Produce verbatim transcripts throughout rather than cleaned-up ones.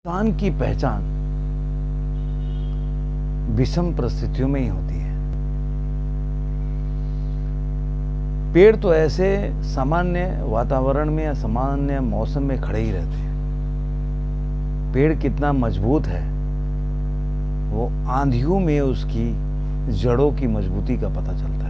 इंसान की पहचान विषम परिस्थितियों में ही होती है। पेड़ तो ऐसे सामान्य वातावरण में या सामान्य मौसम में खड़े ही रहते हैं। पेड़ कितना मजबूत है वो आंधियों में उसकी जड़ों की मजबूती का पता चलता है।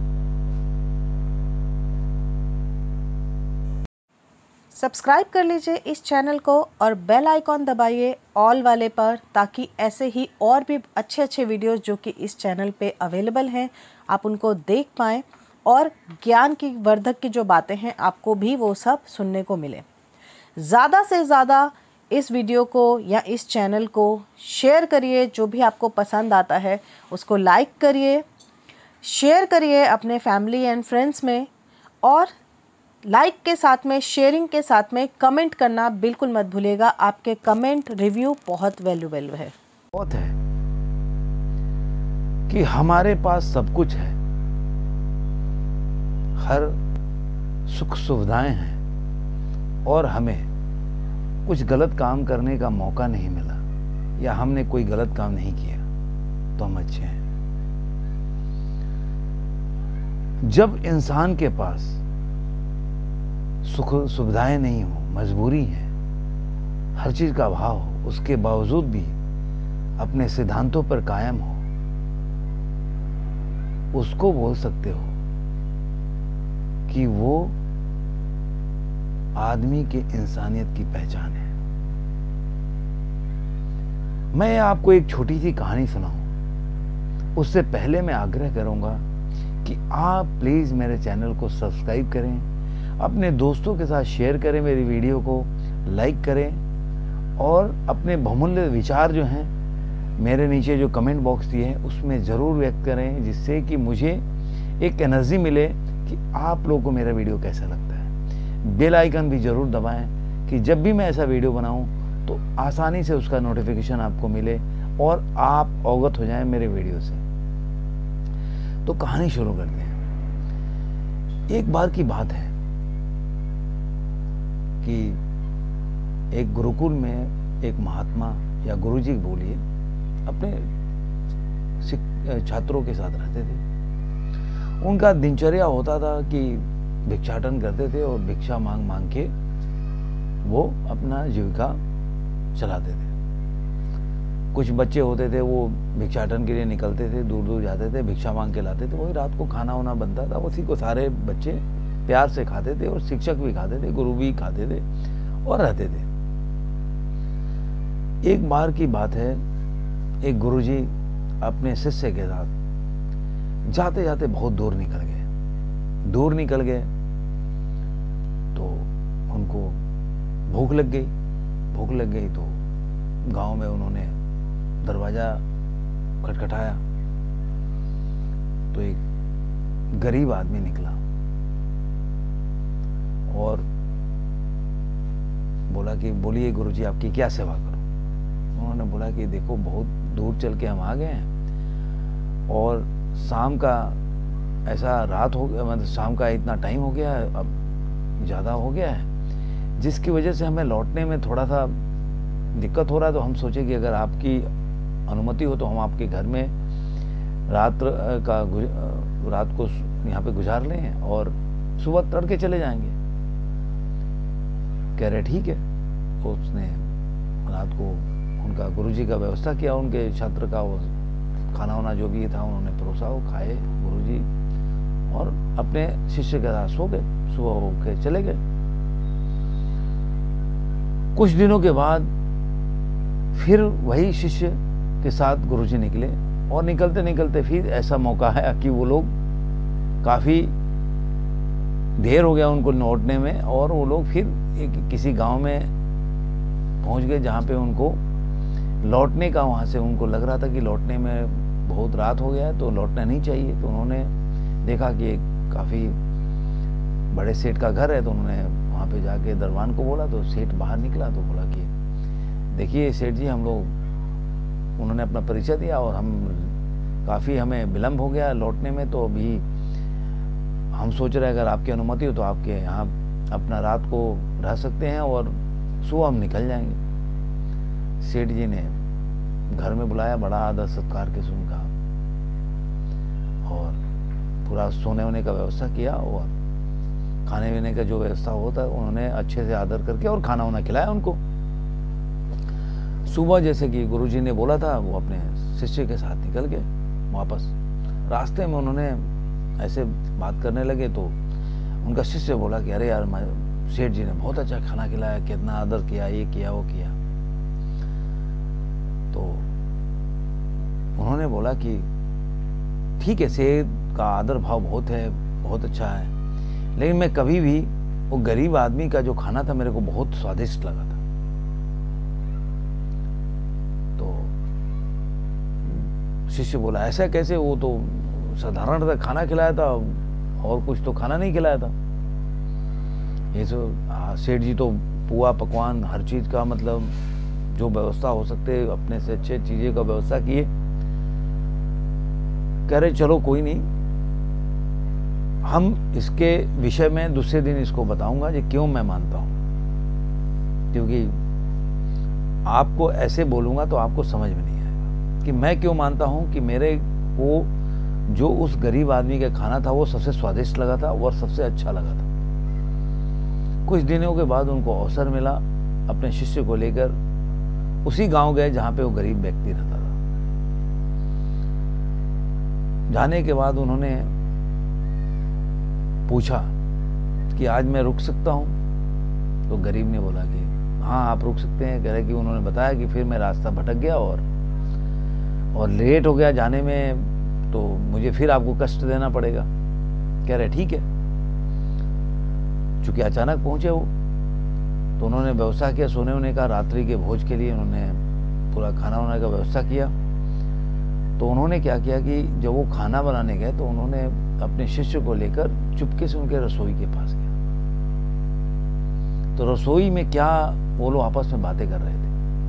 सब्सक्राइब कर लीजिए इस चैनल को और बेल आइकॉन दबाइए ऑल वाले पर, ताकि ऐसे ही और भी अच्छे अच्छे वीडियोस जो कि इस चैनल पे अवेलेबल हैं आप उनको देख पाएँ और ज्ञान की वर्धक की जो बातें हैं आपको भी वो सब सुनने को मिले। ज़्यादा से ज़्यादा इस वीडियो को या इस चैनल को शेयर करिए। जो भी आपको पसंद आता है उसको लाइक करिए, शेयर करिए अपने फैमिली एंड फ्रेंड्स में, और लाइक के साथ में, शेयरिंग के साथ में कमेंट करना बिल्कुल मत भूलिएगा। आपके कमेंट, रिव्यू बहुत वैल्यूएबल है। बहुत है कि हमारे पास सब कुछ है, हर सुख सुविधाएं हैं और हमें कुछ गलत काम करने का मौका नहीं मिला या हमने कोई गलत काम नहीं किया तो हम अच्छे हैं। जब इंसान के पास सुख सुविधाएं नहीं हो, मजबूरी है, हर चीज का अभाव हो, उसके बावजूद भी अपने सिद्धांतों पर कायम हो, उसको बोल सकते हो कि वो आदमी के इंसानियत की पहचान है। मैं आपको एक छोटी सी कहानी सुनाऊं उससे पहले मैं आग्रह करूंगा कि आप प्लीज मेरे चैनल को सब्सक्राइब करें, अपने दोस्तों के साथ शेयर करें, मेरी वीडियो को लाइक करें और अपने बहुमूल्य विचार जो हैं मेरे नीचे जो कमेंट बॉक्स दिए हैं उसमें ज़रूर व्यक्त करें, जिससे कि मुझे एक एनर्जी मिले कि आप लोगों को मेरा वीडियो कैसा लगता है। बेल आइकन भी ज़रूर दबाएं कि जब भी मैं ऐसा वीडियो बनाऊं तो आसानी से उसका नोटिफिकेशन आपको मिले और आप अवगत हो जाएं मेरे वीडियो से। तो कहानी शुरू करते हैं। एक बार की बात है कि एक गुरुकुल में एक महात्मा या गुरुजी बोलिए अपने छात्रों के साथ रहते थे। उनका दिनचर्या होता था कि भिक्षाटन करते थे और भिक्षा मांग मांग के वो अपना जीविका चलाते थे। कुछ बच्चे होते थे वो भिक्षाटन के लिए निकलते थे, दूर दूर जाते थे, भिक्षा मांग के लाते थे, वही रात को खाना वाना बनता था, उसी को सारे बच्चे प्यार से खाते थे और शिक्षक भी खाते थे, गुरु भी खाते थे और रहते थे। एक बार की बात है, एक गुरुजी अपने शिष्य के साथ जाते जाते बहुत दूर निकल गए। दूर निकल गए तो उनको भूख लग गई। भूख लग गई तो गांव में उन्होंने दरवाजा खटखटाया तो एक गरीब आदमी निकला और बोला कि बोलिए गुरुजी आपकी क्या सेवा करूं। उन्होंने बोला कि देखो बहुत दूर चल के हम आ गए हैं और शाम का ऐसा रात हो गया, मतलब शाम का इतना टाइम हो गया है, अब ज़्यादा हो गया है, जिसकी वजह से हमें लौटने में थोड़ा सा दिक्कत हो रहा है। तो हम सोचे कि अगर आपकी अनुमति हो तो हम आपके घर में रात का रात को यहाँ पे गुजार लें और सुबह तड़के चले जाएंगे। कह रहे ठीक है। तो उसने रात को उनका गुरुजी का व्यवस्था किया, उनके छात्र का वो खाना वाना जो भी था उन्होंने परोसा, वो खाए गुरुजी और अपने शिष्य के साथ सो गए। सुबह होके चले गए। कुछ दिनों के बाद फिर वही शिष्य के साथ गुरुजी निकले और निकलते निकलते फिर ऐसा मौका आया कि वो लोग काफ़ी देर हो गया उनको लौटने में और वो लोग फिर एक किसी गांव में पहुंच गए जहां पे उनको लौटने का, वहां से उनको लग रहा था कि लौटने में बहुत रात हो गया है तो लौटना नहीं चाहिए। तो उन्होंने देखा कि एक काफ़ी बड़े सेठ का घर है, तो उन्होंने वहाँ पे जाके दरबान को बोला। तो सेठ बाहर निकला तो बोला कि देखिए सेठ जी, हम लोग, उन्होंने अपना परिचय दिया और हम काफ़ी हमें विलम्ब हो गया लौटने में, तो अभी हम सोच रहे हैं अगर आपकी अनुमति हो तो आपके यहाँ अपना रात को रह सकते हैं और सुबह हम निकल जाएंगे। सेठ जी ने घर में बुलाया, बड़ा आदर सत्कार के सुन कहा और पूरा सोने वोने का व्यवस्था किया और खाने पीने का जो व्यवस्था होता है उन्होंने अच्छे से आदर करके और खाना वाना खिलाया उनको। सुबह जैसे कि गुरुजी ने बोला था वो अपने शिष्य के साथ निकल गए वापस। रास्ते में उन्होंने ऐसे बात करने लगे तो उनका शिष्य बोला कि अरे यार सेठ जी ने बहुत अच्छा खाना खिलाया, कितना आदर किया, ये किया वो किया। तो उन्होंने बोला कि ठीक है, सेठ का आदर भाव बहुत है, बहुत अच्छा है, लेकिन मैं कभी भी वो गरीब आदमी का जो खाना था मेरे को बहुत स्वादिष्ट लगा था। तो शिष्य बोला ऐसा कैसे, वो तो साधारण था, खाना खिलाया था और कुछ तो खाना नहीं खिलाया था। ये तो सेठ जी तो पुआ पकवान हर चीज का मतलब जो व्यवस्था हो सकते अपने से अच्छे चीजें का व्यवस्था किए। कह रहे चलो कोई नहीं, हम इसके विषय में दूसरे दिन इसको बताऊंगा कि क्यों मैं मानता हूं, क्योंकि आपको ऐसे बोलूंगा तो आपको समझ में नहीं आएगा कि मैं क्यों मानता हूं कि मेरे को जो उस गरीब आदमी का खाना था वो सबसे स्वादिष्ट लगा था और सबसे अच्छा लगा था। कुछ दिनों के बाद उनको अवसर मिला, अपने शिष्य को लेकर उसी गांव गए जहां पे वो गरीब व्यक्ति रहता था। जाने के बाद उन्होंने पूछा कि आज मैं रुक सकता हूं? तो गरीब ने बोला कि हाँ आप रुक सकते हैं। कह रहे कि उन्होंने बताया कि फिर मैं रास्ता भटक गया और और लेट हो गया जाने में, तो मुझे फिर आपको कष्ट देना पड़ेगा। कह रहे ठीक है। चूंकि अचानक पहुंचे वो, तो उन्होंने व्यवस्था किया सोने होने का, रात्रि के भोज के लिए उन्होंने पूरा खाना वाना का व्यवस्था किया। तो उन्होंने क्या किया कि जब वो खाना बनाने गए तो उन्होंने अपने शिष्य को लेकर चुपके से उनके रसोई के पास गया। तो रसोई में क्या वो लोग आपस में बातें कर रहे थे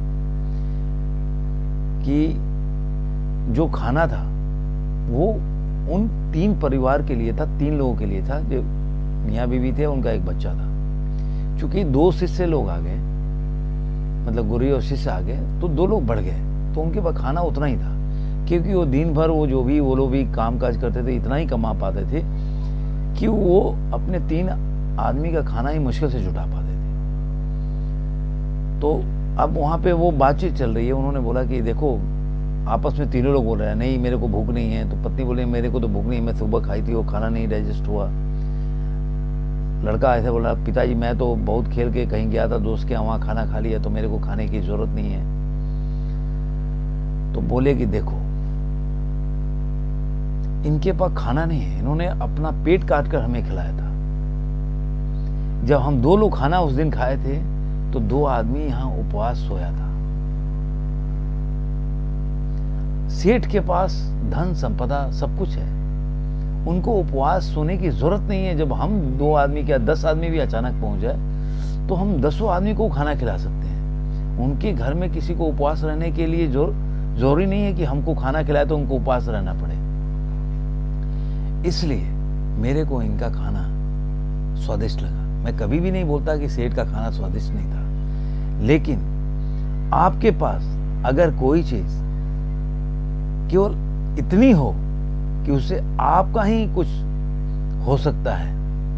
कि जो खाना था वो उन तीन परिवार के लिए था, तीन लोगों के लिए था, जो मियाँ बीवी थे, उनका एक बच्चा था। चूंकि दो शिष्य लोग आ गए, मतलब गुरु और शिष्य आ गए, तो दो लोग बढ़ गए, तो उनके पास खाना उतना ही था, क्योंकि वो दिन भर वो जो भी वो लोग भी काम काज करते थे, इतना ही कमा पाते थे कि वो अपने तीन आदमी का खाना ही मुश्किल से जुटा पाते थे। तो अब वहां पे वो बातचीत चल रही है। उन्होंने बोला कि देखो, आपस में तीनों लोग बोल रहे हैं नहीं मेरे को भूख नहीं है। तो पत्नी बोले मेरे को तो भूख नहीं है, मैं सुबह खाई थी, वो खाना नहीं डाइजेस्ट हुआ। लड़का ऐसे बोला पिताजी मैं तो बहुत खेल के कहीं गया था दोस्त के यहाँ, वहाँ खाना खा लिया, तो मेरे को खाने की जरूरत नहीं है। तो बोले कि देखो इनके पास खाना नहीं है, इन्होंने अपना पेट काट कर हमें खिलाया था। जब हम दो लोग खाना उस दिन खाए थे तो दो आदमी यहाँ उपवास सोया था। सेठ के पास धन संपदा सब कुछ है, उनको उपवास सोने की जरूरत नहीं है। जब हम दो आदमी क्या दस आदमी भी अचानक पहुंच जाए तो हम दसों आदमी को खाना खिला सकते हैं। उनके घर में किसी को उपवास रहने के लिए जो जरूरी नहीं है कि हमको खाना खिलाए तो उनको उपवास रहना पड़े। इसलिए मेरे को इनका खाना स्वादिष्ट लगा। मैं कभी भी नहीं बोलता कि सेठ का खाना स्वादिष्ट नहीं था, लेकिन आपके पास अगर कोई चीज केवल इतनी हो कि उससे आपका ही कुछ हो सकता है,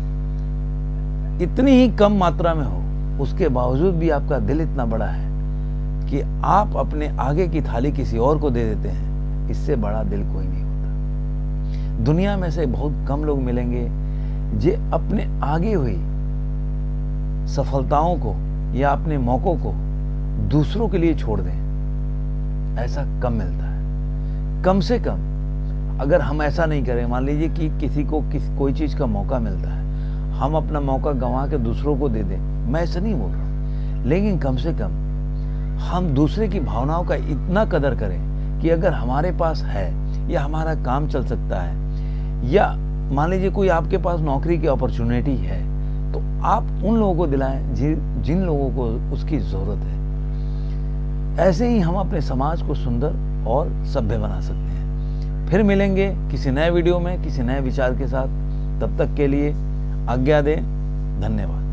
इतनी ही कम मात्रा में हो, उसके बावजूद भी आपका दिल इतना बड़ा है कि आप अपने आगे की थाली किसी और को दे देते हैं, इससे बड़ा दिल कोई नहीं होता। दुनिया में से बहुत कम लोग मिलेंगे जो अपने आगे हुई सफलताओं को या अपने मौकों को दूसरों के लिए छोड़ दें। ऐसा कम मिलता है। कम से कम अगर हम ऐसा नहीं करें, मान लीजिए कि किसी को किस कोई चीज का मौका मिलता है, हम अपना मौका गंवा के दूसरों को दे दें, मैं ऐसा नहीं बोल रहा, लेकिन कम से कम हम दूसरे की भावनाओं का इतना कदर करें कि अगर हमारे पास है या हमारा काम चल सकता है, या मान लीजिए कोई आपके पास नौकरी की अपॉर्चुनिटी है, तो आप उन लोगों को दिलाएं जिन जिन लोगों को उसकी जरूरत है। ऐसे ही हम अपने समाज को सुंदर और सभ्य बना सकते हैं। फिर मिलेंगे किसी नए वीडियो में किसी नए विचार के साथ। तब तक के लिए आज्ञा दें। धन्यवाद।